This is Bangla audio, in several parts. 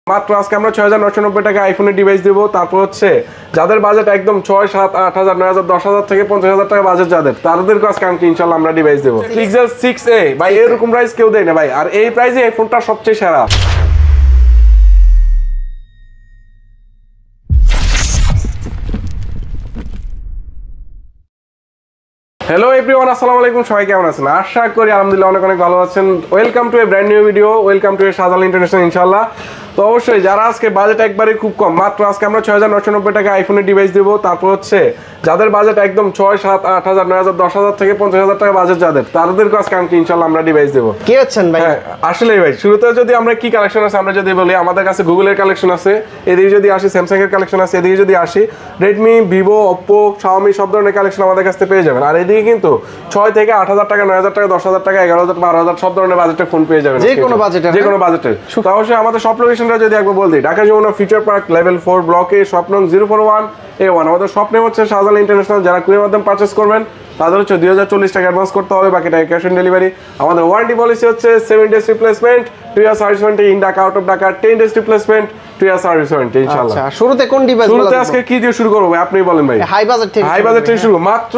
মাত্র আজকে আমরা ৬৯৯০ টাকা আইফোনের ডিভাইস দেবো। তারপর হচ্ছে যাদের বাজেট একদম ৬, ৭, ৮ হাজার, ৯ হাজার, ১০ হাজার থেকে ৫০ হাজার টাকা বাজেট যাদের, তাদেরকে আজকে আমি ইনশাল্লাহ আমরা ডিভাইস দেবো। পিক্সেল 6a ভাই, এরকম প্রাইস কেউ দেয় না ভাই, আর এই প্রাইসে এই ফোনটা সবচেয়ে সেরা। হ্যালো এভরিওয়ান, আসসালামু আলাইকুম। সবাই কেমন আছেন? আশা করি আলহামদুলিল্লাহ অনেক অনেক ভালো আছেন। Welcome to a brand new video, welcome to a Shahjalal international ইনশাআল্লাহ। তো অবশ্যই যারা আজকে বাজেট একবারে খুব কম, মাত্র আজকে আমরা ৬৯৯০ টাকা আইফোনের ডিভাইস দেবো। তারপর হচ্ছে যাদের বাজেট একদম ৬, ৭, ৮ হাজার, ৯ হাজার, ১০ হাজার থেকে ৫০ হাজার টাকা বাজেট যাদের, তাদেরকে আজকে আমি ইনশাআল্লাহ আমরা ডিভাইস দেবো। কি হচ্ছেন ভাই? হ্যাঁ আসলে ভাই, শুরুতে যদি আমরা কি কালেকশন আছে আমরা যদি বলি, আমাদের কাছে গুগলের কালেকশন আছে, এদিকে যদি আসি স্যামসাং এর কালেকশন আছে, এদিকে যদি আসি রেডমি, ভিভো, ওপ্পো, শাওমি সব ধরনের কালেকশন আমাদের কাছে পেয়ে যাবেন। আর এদিকে কিন্তু ৬ থেকে ৮ হাজার টাকা, ৯ হাজার টাকা, 10 হাজার টাকা, ১১ হাজার, 12 হাজার সব ধরনের বাজেটের ফোন পেয়ে যাবেন, যে কোনো বাজেটের। তো অবশ্যই আমাদের সব লোকেশনটা যদি একবার বল দিই, Dhaka Jamuna future park level 4 ব্লকে, শপ নং 041A1। আমাদের শপ নেম হচ্ছে শাহজালাল ইন্টারন্যাশনাল। যারা কুরিয়ার মাধ্যমে পারচেস করবেন তাদের হচ্ছে 2040 টাকা অ্যাডভান্স করতে হবে, বাকি টাকা ক্যাশ অন ডেলিভারি। আমাদের ওয়ারেন্টি পলিসি হচ্ছে 7 days replacement, 2 years service warranty in Dhaka, out of Dhaka 10 days replacement, 2 years service warranty ইনশাআল্লাহ। আচ্ছা, শুরুতে কোন ডিভাইস? শুরুতে আজকে কি দিয়ে শুরু করব ভাই, আপনি বলেন ভাই। হাই বাজেট থেকে শুরু, মাত্র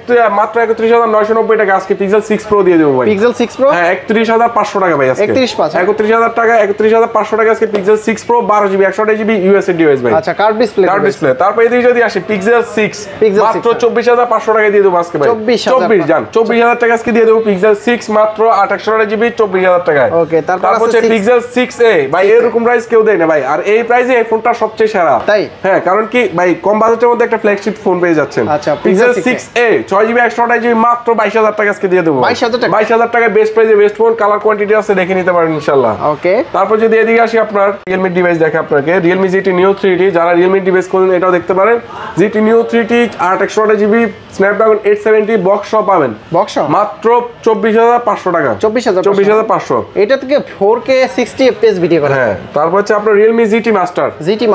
৩১৯৯০ টাকা আজকে পিক্সেল 6 প্রো দিয়ে দেব ভাই। পিক্সেল 6 প্রো হ্যাঁ ৩১৫০০ টাকা ভাই আজকে। ৩১৫০০ টাকা, ৩১৫০০ টাকা আজকে pixel 6 pro 12GB 128GB USA device ভাই। আচ্ছা, কার্ড ডিসপ্লে। তারপর এদিকে যদি আসি পিক্সেল 6 মাত্র ২৪৫০০ টাকা দিয়ে দেব আজকে ভাই। 24 জান ২৪০০০ টাকা আজকে দিয়ে দেব পিক্সেল 6 মাত্র 128GB ২৪০০০ টাকায়। ওকে, তারপর হচ্ছে পিক্সেল 6a ভাই, এরকম প্রাইস কেউ দেয় না ভাই, আর এই প্রাইসে এই ফোনটা সবচেয়ে সেরা। তাই? হ্যাঁ, কারণ কি ভাই, কম বাজেটের মধ্যে একটা ফ্ল্যাগশিপ ফোন পেয়ে যাচ্ছেন। আচ্ছা, পিক্সেল 6a 6GB 128GB মাত্র ২২০০০ টাকা আজকে দিয়ে দেব। ২২০০০ টাকা বেস্ট প্রাইসে বেস্ট ফোন, কালার কোয়ান্টিটি আছে, দেখে নিতে পারেন ইনশাআল্লাহ। ওকে, তারপর যদি এদিকে আসি আপনার Realme ডিভাইস দেখে আপনাকে, Realme GT Neo 3T, যারা Realme ডিভাইস কোন এটাও দেখতে পারেন। GT Neo 3T 8/128GB Snapdragon 870 box সহ পাবেন, বক্স মাত্র ২৪৫০০ টাকা। ২৪৫০০। এটা থেকে 4K 60 fps ভিডিও করে। হ্যাঁ, তারপর হচ্ছে আপনার Realme GT Master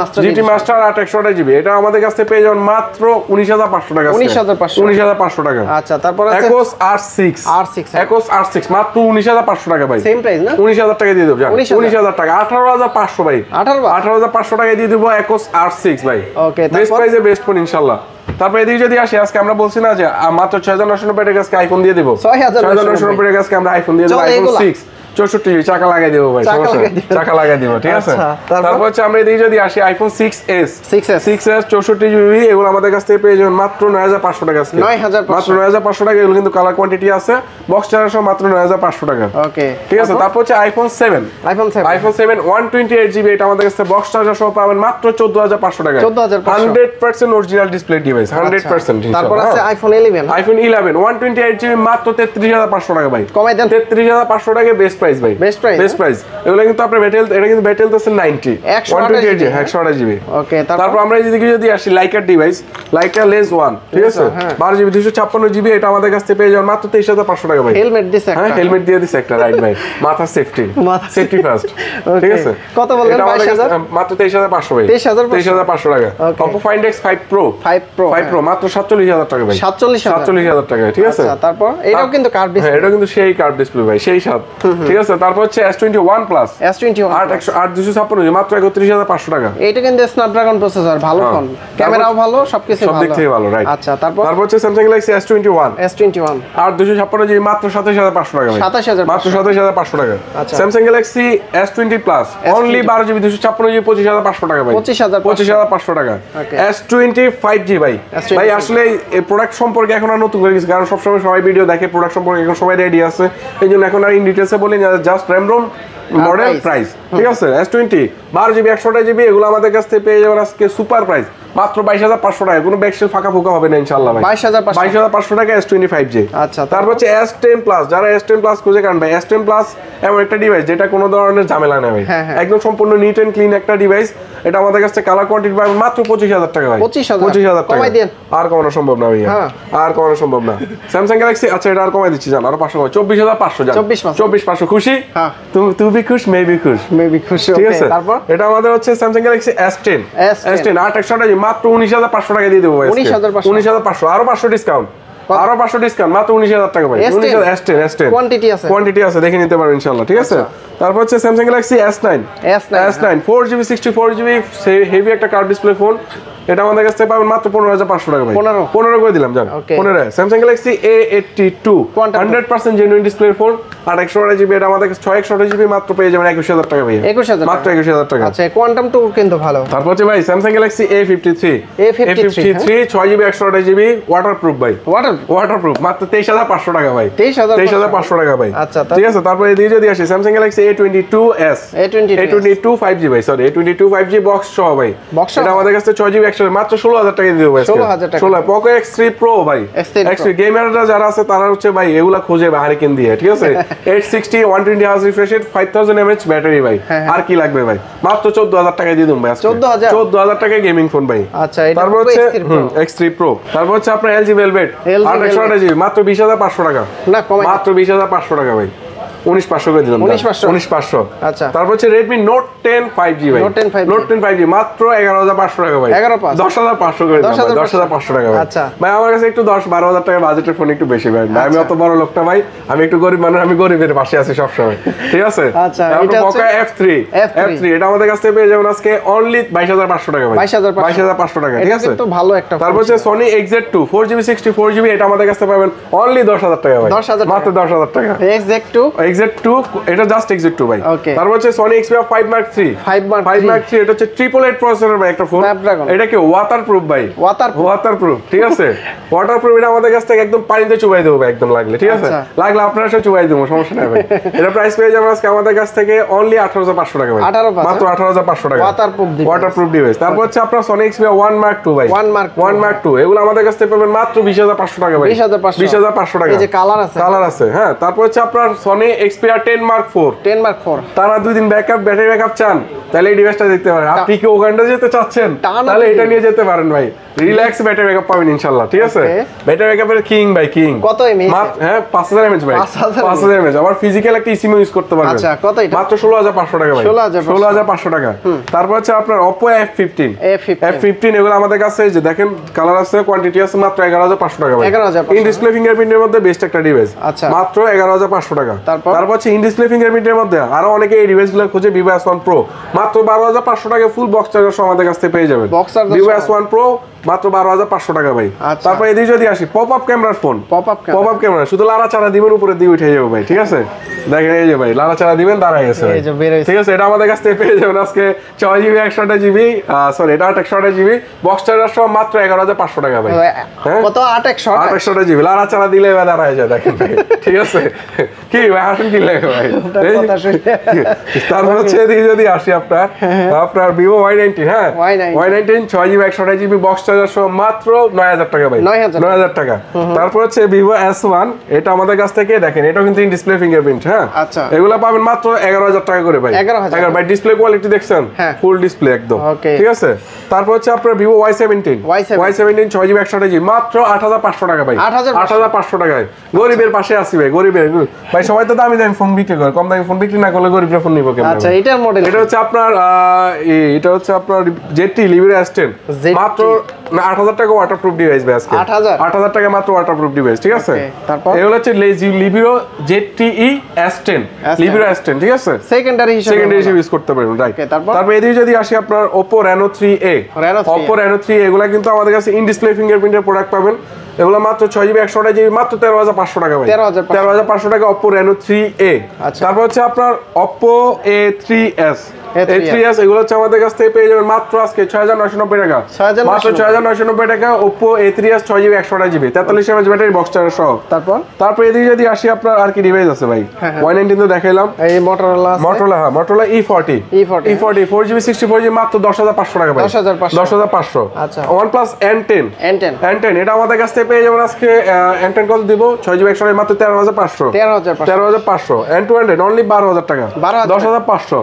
8/128GB, এটা আমাদের কাছে পেয়ে যাবেন মাত্র ১৯৫০০ টাকা। ১৯৫০০ টাকা। আচ্ছা, তারপর আছে Ecos R6 Ecos R6 মাত্র ১৯৫০০ টাকা ভাই। সেম প্রাইস না? ১৯০০০ টাকা দিয়ে দেব জান। ১৯০০০ টাকা, ১৮৫০০ ভাই। ১৮৫০০ টাকা দিয়ে দেব Ecos R6 ভাই। ওকে, বেস্ট প্রাইসে বেস্ট ফোন ইনশাআল্লাহ। তারপর এদিকে যদি আসি, আজকে আমরা বলছি না যে মাত্র ৬৯৯০ টাকা আজকে আইফোন দিয়ে দেব। ৬৯৯০ টাকা আজকে আমরা আইফোন দিয়ে দেব, আইফোন 6 64GB চাকা লাগাই দেব ভাই, চাকা লাগাই দেব, ঠিক আছে। তারপর হচ্ছে আমরা এদিকে যদি আসি আইফোন 6s 64GB, এগুলো আমাদের কাছ থেকে পেয়ে যাবেন মাত্র ৯৫০০ টাকা আজকে। মাত্র ৯৫০০ টাকা, এগুলো কিন্তু কালার কোয়ান্টিটি আছে, বক্স চার্জার সহ মাত্র ৯৫০০ টাকা। ওকে, ঠিক আছে। তারপর হচ্ছে আইফোন 7 128GB, এটা আমাদের কাছে বক্স চার্জার সহ পাবেন মাত্র ১৪৫০০ টাকা। 100% অরিজিনাল ডিসপ্লে ডিভাইস, 100%। তারপর আছে আইফোন 11 128GB মাত্র ৩৩৫০০ টাকা ভাই। কমাই দেন, ৩৩৫০০ টাকা বেস্ট প্রাইস ভাই, বেস্ট প্রাইস। এগুলো কিন্তু আপনার ব্যাটেল, এটা কিন্তু ব্যাটেল আছে 90 128GB। ওকে, তারপর আমরা এদিকে যদি আসি লাইকার ডিভাইস, লাইকার লেস 1, ঠিক আছে, 12GB 256GB, এটা আমাদের কাছে পেয়ে যাবেন মাত্র ২৩৫০০ টাকা ভাই। হেলমেট দিছে একটা। হ্যাঁ, হেলমেট দিয়ে দিছে একটা, রাইট ভাই, মাথা সেফটি ফার্স্ট। ঠিক আছে, কত বললেন? ২২০০০ মাত্র ২৩৫০০ ভাই। ২৩৫০০ টাকা। Oppo Find X 5 Pro মাত্র ৪৭০০০ টাকা ভাই। ৪৭০০০ টাকা, ঠিক আছে। তারপর এটাও কিন্তু কার্ভ ডিসপ্লে। হ্যাঁ, এটা কিন্তু সেই কার্ভ ডিসপ্লে ভাই, সেই স্বাদ, ঠিক আছে। তারপর হচ্ছে S21 Plus 8/256 মাত্র ৩১৫০০ টাকা। এটা কিন্তু স্ন্যাপড্রাগন প্রসেসর, ভালো ফোন, ক্যামেরাও ভালো, সবকিছু ভালো, সব দিক থেকে ভালো, রাইট। আচ্ছা, তারপর হচ্ছে Samsung Galaxy S21 8/256GB মাত্র ২৭৫০০ টাকা ভাই। মাত্র ২৭৫০০ টাকা। Samsung Galaxy S20 Plus only 12GB 256GB ২৫৫০০ টাকা ভাই। ২৫৫০০ টাকা। S20 5G ভাই। ভাই আসলে এই প্রোডাক্ট সম্পর্কে এখন আর নতুন করে কিছু, কারণ সবসময় সবাই ভিডিও দেখে, প্রোডাক্ট সম্পর্কে এখন সবাই রেডি আছে, এই জন্য এখন আর ইন ডিটেইলসে বলি না, just RAM ROM model price, ঠিক আছে। S20 12GB 128GB, এগুলো আমাদের কাছ থেকে পেয়ে যাবেন আজকে সুপার প্রাইস মাত্র ২২৫০০ টাকা। কোনো ব্যাকসেল ফাঁকা ফোকা হবে না ইনশাআল্লাহ ভাই। ২২৫০০ টাকা S20 5G। আচ্ছা, তারপর হচ্ছে S10 Plus, যারা S10 Plus খুঁজে, কারণ ভাই S10 Plus এমন একটা ডিভাইস যেটা কোনো ধরনের ঝামেলা নেই ভাই, একদম সম্পূর্ণ নিট এন্ড ক্লিন একটা ডিভাইস। এটা আমাদের কাছে কালার কোয়ান্টিটি পাবেন মাত্র ২৫০০০ টাকা ভাই। ২৫০০০ টাকা আর কমানো সম্ভব না ভাই, আর কমানো সম্ভব না। Samsung Galaxy, আচ্ছা এটা আর কমাই দিচ্ছি জান, আরো ৫০০ কমাই, ২৪৫০০ জান। ২৪৫০০ খুশি? তুমি খুশ, মেবি খুশ, ঠিক আছে। তারপর এটা আমাদের হচ্ছে Samsung Galaxy S10 8/128GB মাত্র ১৯৫০০ টাকা দিয়ে দেবো ভাই। ১৯৫০০, আরো ৫০০ ডিসকাউন্ট। আরো 500 ডিসকাউন্ট মাত্র 19000 টাকা ভাই। 19000 S10 কোয়ান্টিটি আছে দেখে নিতে পারবেন ইনশাআল্লাহ, ঠিক আছে। তারপর হচ্ছে Samsung Galaxy S9 4GB 64GB heavy একটা কার্ভ ডিসপ্লে ফোন, এটা আমাদের কাছে পাবেন মাত্র 15500 টাকা ভাই। 15 করে দিলাম জান, 15। Samsung Galaxy A82 100% genuine display phone, 828GB, এটা আমাদের কাছে 628GB মাত্র পেয়ে যাবেন 21000 টাকা ভাই। 21000 মাত্র 21000 টাকা। আচ্ছা, কোয়ান্টাম টু কিন্তু ভালো। তারপর হচ্ছে ভাই Samsung Galaxy A53 6GB 128GB waterproof ভাই, ওয়াটারপ্রুফ মাত্র 23500 টাকা ভাই। 23500 টাকা ভাই। আচ্ছা, ঠিক আছে। তারপর এদিকে যদি আসি Samsung Galaxy A22s A22 5G ভাই, সরি A22 5G বক্স সহ ভাই, এটা আমাদের কাছে 6GB মাত্র 16000 টাকা দিয়ে দেবো ভাই। 16 Poco X3 Pro ভাই, X3 গেমাররা যারা আছে তারা হচ্ছে ভাই এগুলা খোঁজে হারিকেন দিয়ে, ঠিক আছে। 860 120 Hz refresh rate 5000 mAh battery ভাই, আর কি লাগবে ভাই? মাত্র 14000 টাকা দিয়ে দেবো ভাই। 14000 টাকা গেমিং ফোন ভাই। আচ্ছা, তারপর হচ্ছে X3 Pro, তারপর হচ্ছে আপনার LG Velvet 828GB মাত্র 20500 টাকা, না কমাই মাত্র 20500 টাকা ভাই। 19500 করে দিলাম, 19500। আচ্ছা, তারপর হচ্ছে Redmi Note 10 5G ভাই, Note 10 5G মাত্র 11500 টাকা ভাই। 10500 করে দিলাম, 10500 টাকা ভাই। আচ্ছা ভাই, আমার কাছে একটু 10-12000 টাকা বাজেটের ফোন একটু বেশি ভাই, আমি অত বড় লোকটা ভাই, আমি একটু গরিব মানুষ, আমি গরিবের পাশে আছি সব সময়, ঠিক আছে। আচ্ছা, এটা হচ্ছে F3 এটা আমাদের কাছে পেয়ে যাবেন আজকে অনলি 22500 টাকা ভাই। 22500 টাকা, ঠিক আছে। এটা তো ভালো একটা। তারপর হচ্ছে Sony XZ2 4GB 64GB, এটা আমাদের কাছে পাবেন অনলি 10000 টাকা ভাই, মাত্র 10000 টাকা। XZ2 এটা জাস্ট XZ2 ভাই। তারপর হচ্ছে Sony Xperia 5 Mark 3 এটা হচ্ছে 888 প্রসেসরের ভাই একটা ফোন, এটা কি ওয়াটারপ্রুফ ভাই, ওয়াটারপ্রুফ, ঠিক আছে। ওয়াটারপ্রুফ, এটা আমাদের কাছ থেকে একদম পানিতে চুবাই দেবো ভাই, একদম লাগলে, ঠিক আছে। লাগলে আপনারা সব চুবাই দেবো, সমস্যা নাই ভাই। এটা প্রাইস পেয়ে যাবেন আজকে আমাদের কাছ থেকে অনলি 18500 টাকা ভাই, মাত্র 18500 টাকা ওয়াটারপ্রুফ ডিভাইস। তারপর হচ্ছে আপনার Sony Xperia 1 Mark 2 ভাই, 1 Mark 2 এগুলো আমাদের কাছ থেকে পাবেন মাত্র 20500 টাকা ভাই। 20500 টাকা, এই যে কালার আছে, হ্যাঁ। তারপর হচ্ছে আপনার Sony Xperia 10 Mark 4 তারা 2 দিন ব্যাটারি ব্যাকআপ চান, তাহলে এই ডিভাইসটা দেখতে পারেন। আপনি কি ওখানটা যেতে চাচ্ছেন, তাহলে এটা নিয়ে যেতে পারেন ভাই, রিল্যাক্স ব্যাটারি ব্যাকআপ পাবেন ইনশাআল্লাহ, ঠিক আছে। ব্যাটারি ব্যাকআপের কিং ভাই, কিং। কত এমএএইচ? হ্যাঁ 5000 mAh ভাই, 5000 mAh। আবার ফিজিক্যাল একটা ইসিএম ইউজ করতে পারবেন। আচ্ছা, কত এটা? মাত্র 16500 টাকা ভাই, 16500 টাকা। তারপর হচ্ছে আপনার Oppo F15 এগুলো আমাদের কাছে যে দেখেন কালার আছে, কোয়ান্টিটি আছে, মাত্র 11500 টাকা ভাই। ইন ডিসপ্লে ফিঙ্গারপ্রিন্টের মধ্যে বেস্ট একটা ডিভাইস, মাত্র 11500 টাকা। তারপর হচ্ছে ইন ডিসপ্লে ফিঙ্গারপ্রিন্টের মধ্যে আরো অনেকে এই ডিভাইসগুলো খোঁজে, Vivo S1 Pro মাত্র 12500 টাকা ফুল বক্স চার্জার সহ আমাদের কাছ থেকে পেয়ে যাবেন। Vivo S1 Pro মাত্র 12500 টাকা ভাই। তারপর এদিকে যদি আসি পপ আপ ক্যামেরার ফোন, পপ আপ ক্যামেরা শুধু লাড়াচাড়া দিবেন উপরে দিয়ে উঠে যাবে ভাই, ঠিক আছে। দেখেন এই যে ভাই লাড়াচাড়া দিবেন দাঁড়ায় গেছে, ঠিক আছে। এটা আমাদের কাছ থেকে পেয়ে যাবেন আজকে 6GB 128GB, সরি এটা 828GB বক্স চার্জার সহ মাত্র 11500 টাকা ভাই। কত? 828GB লাড়াচাড়া দিলে এবার দাঁড়ায় যায়, দেখেন ভাই, ঠিক আছে। কি ভাই হাসুন কি লাগে ভাই। তারপর হচ্ছে এদিকে যদি আসি আপনার Vivo Y90, হ্যাঁ Y90 6GB 128GB box charger সহ মাত্র 9000 টাকা ভাই, 9000 টাকা। তারপর হচ্ছে Vivo S1, এটা আমাদের কাছ থেকে দেখেন, এটাও কিন্তু ইন ডিসপ্লে ফিঙ্গারপ্রিন্ট, হ্যাঁ। আচ্ছা, এগুলা পাবেন মাত্র 11000 টাকা করে ভাই। 11000 ভাই, ডিসপ্লে কোয়ালিটি দেখছেন, ফুল ডিসপ্লে একদম, ঠিক আছে। তারপর হচ্ছে আপনার Vivo Y17 6GB 128GB মাত্র 8500 টাকা ভাই, 8500 টাকায়। গরিবের পাশে আসি ভাই, গরিবের ভাই। সবাই তো দামি দামি ফোন বিক্রি করে, কম দামি ফোন বিক্রি না করলে গরিবরা ফোন নিব কেমন? আচ্ছা, এটার মডেল এটা হচ্ছে আপনার ZT Libero S10 মাত্র 8000 টাকা ওয়াটারপ্রুফ ডিভাইস ভাই আজকে। 8000 টাকা মাত্র ওয়াটারপ্রুফ ডিভাইস, ঠিক আছে। তারপর এগুলো হচ্ছে Libero ZTE S10 Libero S10, ঠিক আছে। সেকেন্ডারি হিসেবে ইউজ করতে পারবেন, রাইট। তারপর এদিকে যদি আসি আপনার Oppo Reno 3a এগুলা কিন্তু আমাদের কাছে ইন ডিসপ্লে ফিঙ্গারপ্রিন্টের প্রোডাক্ট পাবেন। এগুলো মাত্র 6GB 128GB মাত্র 13500 টাকা ভাই, 13500 টাকা Oppo Reno 3a। তারপর হচ্ছে আপনার Oppo A3s এগুলো হচ্ছে আমাদের কাছ থেকে পেয়ে যাবেন মাত্র আজকে 6990 টাকা, মাত্র 6990 টাকা Oppo A3s 6GB 128GB 43 mAh battery box charger সহ। তারপর এদিকে যদি আসি আপনার আর কি ডিভাইস আছে ভাই, Y19 তো দেখাইলাম, এই Motorola E40 4GB 64GB মাত্র 10500 টাকা ভাই, 10500। আচ্ছা, OnePlus N10 এটা আমাদের কাছ থেকে পেয়ে যাবেন আজকে। N10 কত দিব? 6GB 128GB মাত্র 13500 N200 অনলি 12000 টাকা, 10500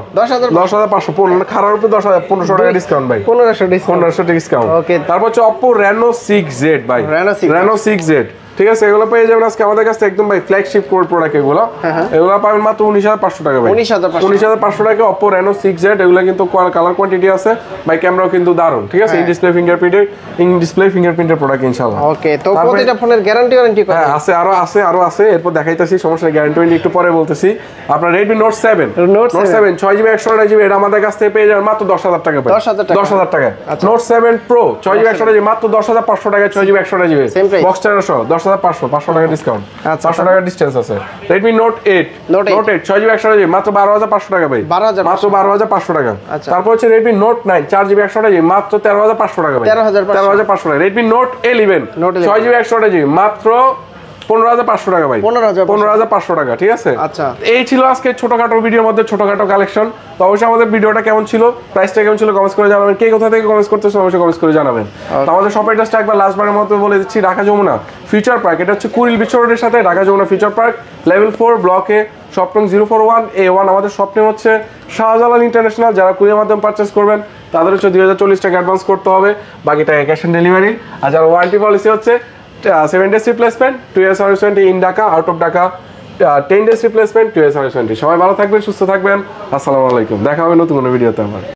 খারাপ উপরে 1500 টাকা ডিসকাউন্ট ভাই, 1500 ডিসকাউন্ট। ওকে, তারপর হচ্ছে Oppo Reno 6Z ভাই, Reno 6Z ঠিক আছে, এগুলো পেয়ে যাবেন আজকে আমাদের কাছে একদম ভাই ফ্ল্যাগশিপ প্রোডাক্ট এগুলো। এগুলো পাবেন মাত্র 19,500 টাকা ভাই। 19,500 টাকা Oppo Reno 6Z। এগুলো কিন্তু কালার কোয়ান্টিটি আছে ভাই, ক্যামেরাও কিন্তু দারুন। ঠিক আছে, ইন ডিসপ্লে ফিঙ্গারপ্রিন্টের প্রোডাক্ট ইনশাআল্লাহ। ওকে, তো প্রতিটা ফোনের গ্যারান্টি কত? হ্যাঁ আছে, আরো আছে, এরপর দেখাইতাছি, সমস্যা গ্যারান্টি একটু পরে বলতেছি। আপনার Redmi Note 7 6GB 128GB এটা আমাদের কাছ থেকে পেয়ে যাবেন মাত্র 10,000 টাকা ভাই। 10,000 টাকা। Note 7 Pro 6GB 128GB মাত্র 10,500 টাকা। 6GB 128GB বক্স চার্জার সহ 10,500, 500 টাকা ডিসকাউন্ট, 500 টাকা ডিসটেন্স আছে। Redmi Note 8 6GB 128GB মাত্র 12,500 টাকা ভাই, মাত্র 12,500 টাকা। তারপর হচ্ছে Redmi Note 9 4GB 128GB মাত্র 13,500 টাকা ভাই, 13,500 টাকা। Redmi Note 11 6GB 128GB মাত্র 15,500 টাকা ভাই, 15,500 টাকা। ঠিক আছে, আচ্ছা, এই ছিল আজকে ছোটখাটো ভিডিওর মধ্যে ছোটখাটো কালেকশন। তো অবশ্যই আমাদের ভিডিওটা কেমন ছিল, প্রাইসটা কেমন ছিল কমেন্টস করে জানাবেন। কে কোথা থেকে কমেন্টস করতেছেন অবশ্যই কমেন্টস করে জানাবেন। তো আমাদের শপ অ্যাড্রেসটা একবার লাস্টবারের মতো বলে দিচ্ছি, ঢাকা যমুনা ফিউচার পার্ক। এটা হচ্ছে কুড়িল বিশ্ব রোডের সাথে Dhaka Jamuna future park, level 4 ব্লকে, শপ নং 041A1। আমাদের শপ নেম হচ্ছে শাহজালাল ইন্টারন্যাশনাল। যারা কুরিয়ার মাধ্যমে পারচেস করবেন তাদের হচ্ছে 2,040 টাকা অ্যাডভান্স করতে হবে, বাকি টাকা ক্যাশ অন ডেলিভারি। আর যারা ওয়ারেন্টি পলিসি হচ্ছে 7 days replacement, 2 years service warranty in Dhaka, out of Dhaka 10 days replacement, 2 years service warranty. সবাই ভালো থাকবেন, সুস্থ থাকবেন। আসসালামু আলাইকুম, দেখা হবে নতুন কোনো ভিডিওতে আবার।